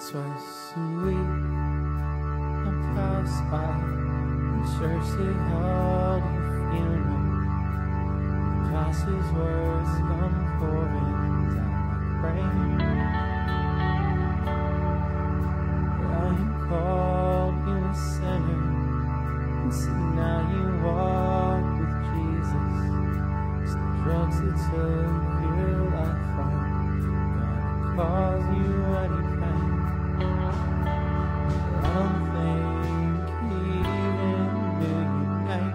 Twice a week I pass by the church they held a funeral. The pastor's words come pouring down like rain. Well, you called you a sinner, and so now you walk with Jesus. 'Cause the drugs that took your life aren't gonna cause you any pain. I don't think he even knew your name.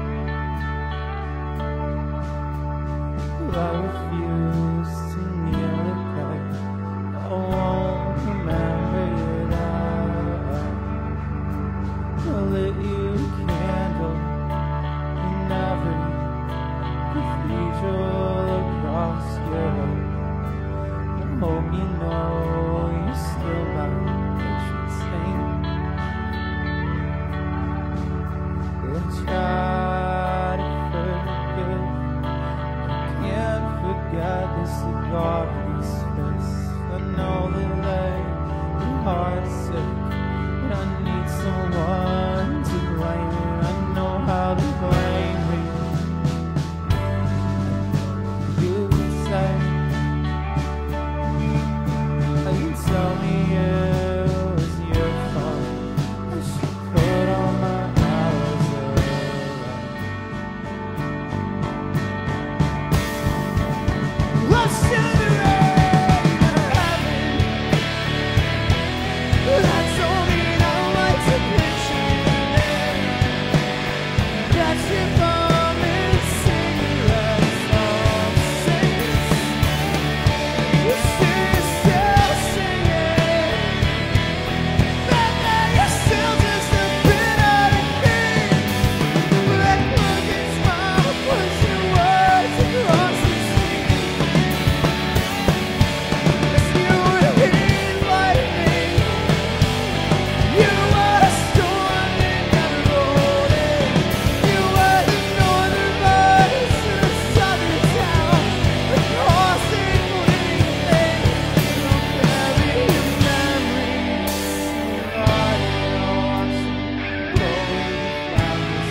Well, I refuse to kneel and pray. I won't remember it all. I'll lit you a candle in every cathedral across Europe. I hope you know you're still my patron saint. We'll try to forgive. I can't forget the cigar in his face. I know that late your heart's sick, but I need someone to blame it. I know how to blame me. You can say, you tell me it was your fault. I should put all my hours away. Lost in the rain of heaven. That's only how I to picture it. That's if I'm in cigarette songs. You're still singing. But now you're still just a bit out of key. That crooked smile pushing words across the sea. If you would hit like me, you were a storm that never rolled in. You were the northern voice in a southern town. The caustic bleeding thing. You'll bury your memories in your heart, and I'll watch them blow the flowers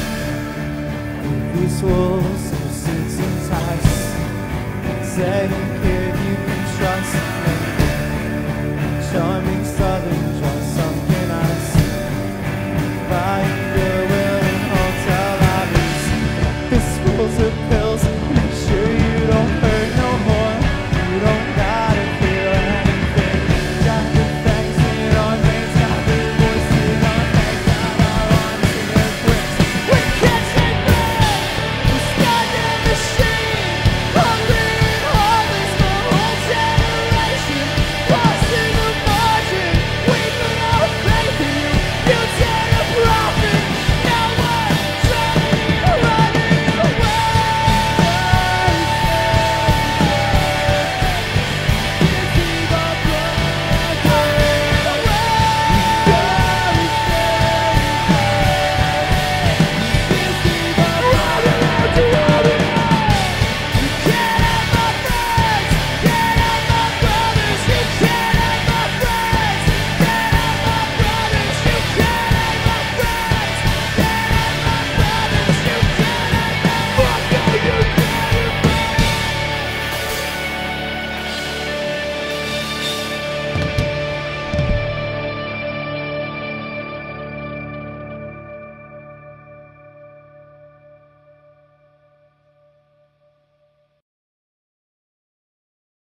these wolves have suits and ties. Say